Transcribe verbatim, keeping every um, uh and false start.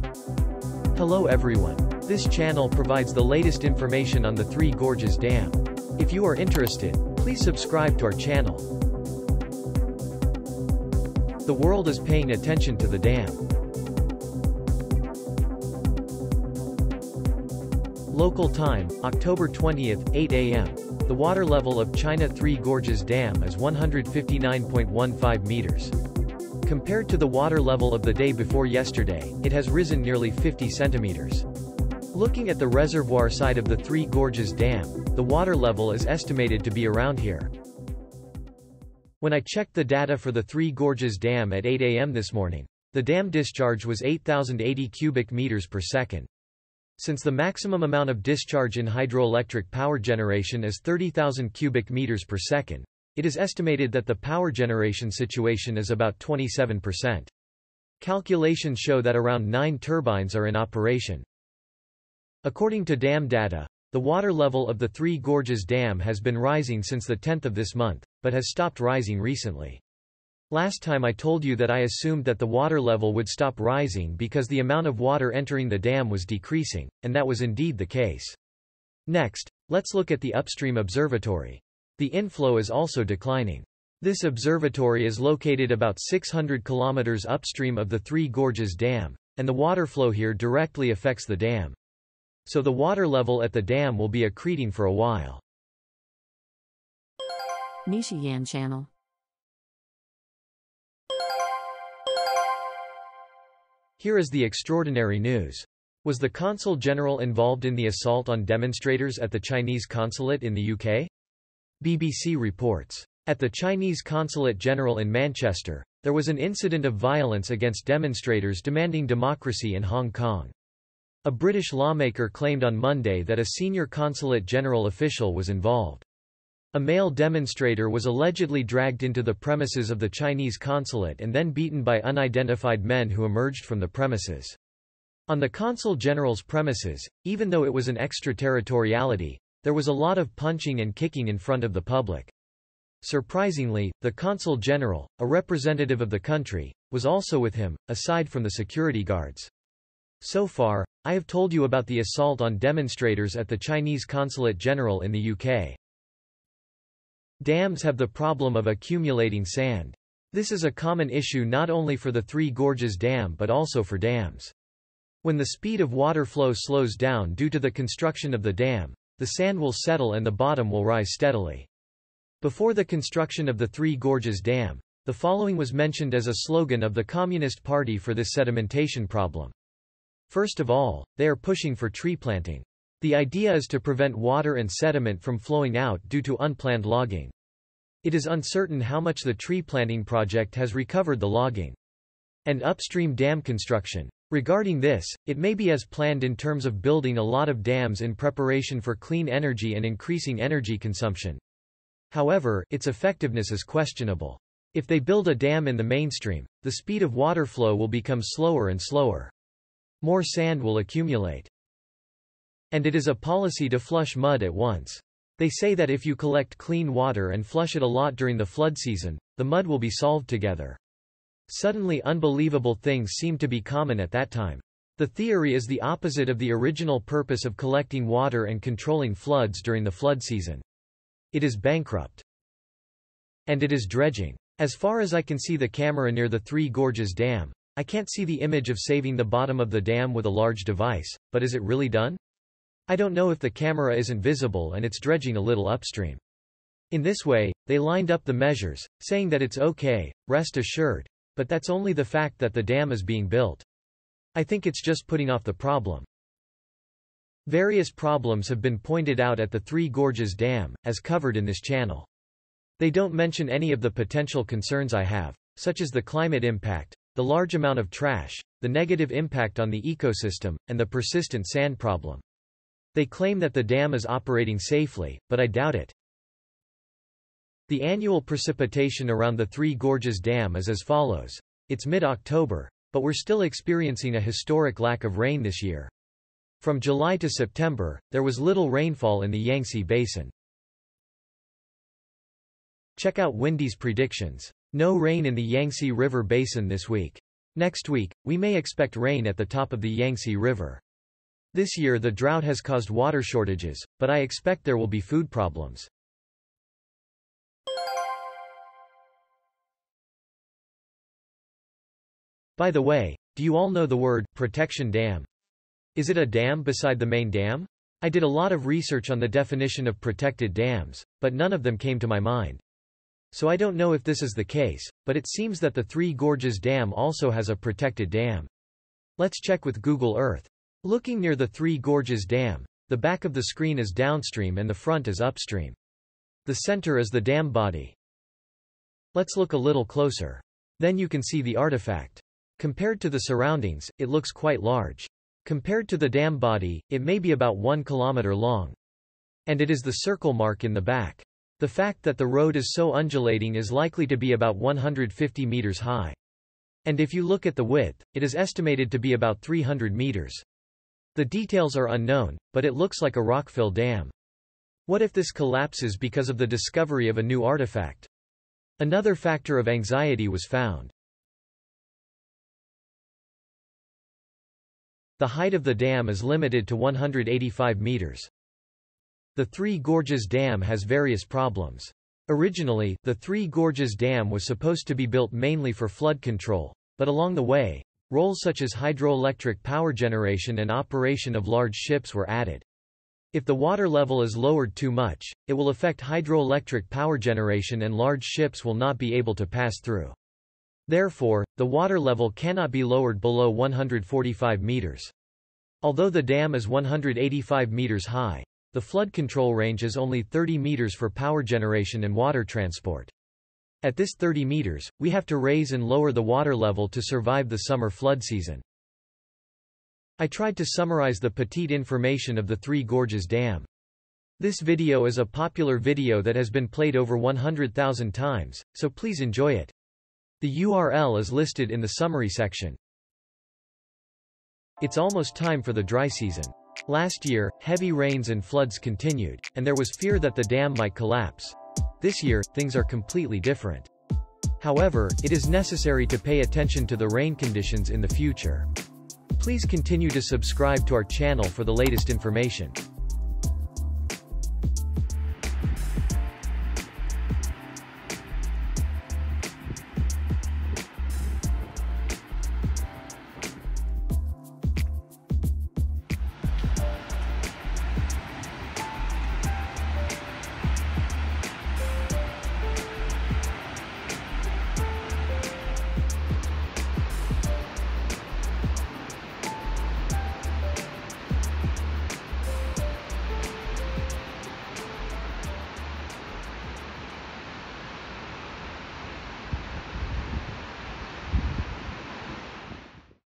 Hello everyone. This channel provides the latest information on the Three Gorges Dam. If you are interested, please subscribe to our channel. The world is paying attention to the dam. Local time, October twentieth, eight A M The water level of China Three Gorges Dam is one hundred fifty-nine point one five meters. Compared to the water level of the day before yesterday, it has risen nearly fifty centimeters. Looking at the reservoir side of the Three Gorges Dam, the water level is estimated to be around here. When I checked the data for the Three Gorges Dam at eight A M this morning, the dam discharge was eight thousand eighty cubic meters per second. Since the maximum amount of discharge in hydroelectric power generation is thirty thousand cubic meters per second, it is estimated that the power generation situation is about twenty-seven percent. Calculations show that around nine turbines are in operation. According to dam data, the water level of the Three Gorges Dam has been rising since the tenth of this month, but has stopped rising recently. Last time I told you that I assumed that the water level would stop rising because the amount of water entering the dam was decreasing, and that was indeed the case. Next, let's look at the Upstream Observatory. The inflow is also declining. This observatory is located about six hundred kilometers upstream of the Three Gorges Dam, and the water flow here directly affects the dam. So the water level at the dam will be accreting for a while. NISHIYAN channel. Here is the extraordinary news. Was the Consul General involved in the assault on demonstrators at the Chinese consulate in the U K? B B C reports. At the Chinese Consulate General in Manchester, there was an incident of violence against demonstrators demanding democracy in Hong Kong. A British lawmaker claimed on Monday that a senior consulate general official was involved. A male demonstrator was allegedly dragged into the premises of the Chinese consulate and then beaten by unidentified men who emerged from the premises. On the consul general's premises, even though it was an extraterritoriality, there was a lot of punching and kicking in front of the public. Surprisingly, the consul general, a representative of the country, was also with him, aside from the security guards. So far, I have told you about the assault on demonstrators at the Chinese Consulate General in the U K. Dams have the problem of accumulating sand. This is a common issue not only for the Three Gorges Dam but also for dams. When the speed of water flow slows down due to the construction of the dam, the sand will settle and the bottom will rise steadily. Before the construction of the Three Gorges Dam, the following was mentioned as a slogan of the Communist Party for this sedimentation problem. First of all, they are pushing for tree planting. The idea is to prevent water and sediment from flowing out due to unplanned logging. It is uncertain how much the tree planting project has recovered the logging. And upstream dam construction. Regarding this, it may be as planned in terms of building a lot of dams in preparation for clean energy and increasing energy consumption. However, its effectiveness is questionable. If they build a dam in the mainstream, the speed of water flow will become slower and slower. More sand will accumulate. And it is a policy to flush mud at once. They say that if you collect clean water and flush it a lot during the flood season, the mud will be solved together. Suddenly unbelievable things seem to be common at that time. The theory is the opposite of the original purpose of collecting water and controlling floods during the flood season. It is bankrupt. And it is dredging. As far as I can see the camera near the Three Gorges Dam, I can't see the image of saving the bottom of the dam with a large device, but is it really done? I don't know if the camera isn't visible and it's dredging a little upstream. In this way, they lined up the measures, saying that it's okay, rest assured. But that's only the fact that the dam is being built. I think it's just putting off the problem. Various problems have been pointed out at the Three Gorges Dam, as covered in this channel. They don't mention any of the potential concerns I have, such as the climate impact, the large amount of trash, the negative impact on the ecosystem, and the persistent sand problem. They claim that the dam is operating safely, but I doubt it. The annual precipitation around the Three Gorges Dam is as follows. It's mid-October, but we're still experiencing a historic lack of rain this year. From July to September, there was little rainfall in the Yangtze Basin. Check out Windy's predictions. No rain in the Yangtze River Basin this week. Next week, we may expect rain at the top of the Yangtze River. This year the drought has caused water shortages, but I expect there will be food problems. By the way, do you all know the word protection dam? Is it a dam beside the main dam? I did a lot of research on the definition of protected dams, but none of them came to my mind. So I don't know if this is the case, but it seems that the Three Gorges Dam also has a protected dam. Let's check with Google Earth. Looking near the Three Gorges Dam, the back of the screen is downstream and the front is upstream. The center is the dam body. Let's look a little closer. Then you can see the artifact. Compared to the surroundings, it looks quite large. Compared to the dam body, it may be about one kilometer long. And it is the circle mark in the back. The fact that the road is so undulating is likely to be about one hundred fifty meters high. And if you look at the width, it is estimated to be about three hundred meters. The details are unknown, but it looks like a rockfill dam. What if this collapses because of the discovery of a new artifact? Another factor of anxiety was found. The height of the dam is limited to one hundred eighty-five meters. The Three Gorges Dam has various problems. Originally, the Three Gorges Dam was supposed to be built mainly for flood control, but along the way, roles such as hydroelectric power generation and operation of large ships were added. If the water level is lowered too much, it will affect hydroelectric power generation and large ships will not be able to pass through. Therefore, the water level cannot be lowered below one hundred forty-five meters. Although the dam is one hundred eighty-five meters high, the flood control range is only thirty meters for power generation and water transport. At this thirty meters, we have to raise and lower the water level to survive the summer flood season. I tried to summarize the petite information of the Three Gorges Dam. This video is a popular video that has been played over one hundred thousand times, so please enjoy it. The U R L is listed in the summary section. It's almost time for the dry season. Last year, heavy rains and floods continued, and there was fear that the dam might collapse. This year, things are completely different. However, it is necessary to pay attention to the rain conditions in the future. Please continue to subscribe to our channel for the latest information.